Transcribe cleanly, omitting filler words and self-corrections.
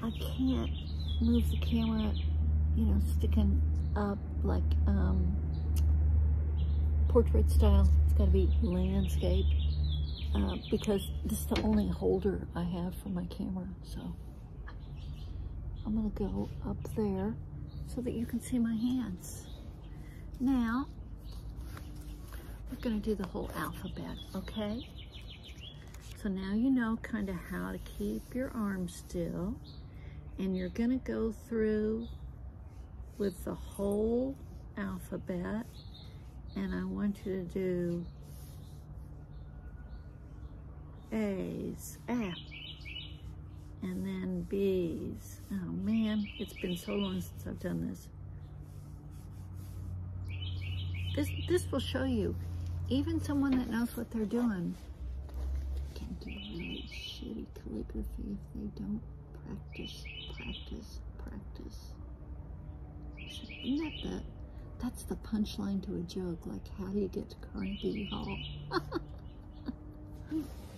I can't move the camera, you know, sticking up like portrait style. It's got to be landscape because this is the only holder I have for my camera. So I'm gonna go up there so that you can see my hands. Now we're gonna do the whole alphabet, okay? So now you know kind of how to keep your arms still, and you're gonna go through with the whole alphabet, and I want you to do A's, A, and then B's. Oh man, it's been so long since I've done this. This will show you, even someone that knows what they're doing can do really shitty calligraphy if they don't practice. Isn't that's the punchline to a joke, like how do you get to Carnegie Hall?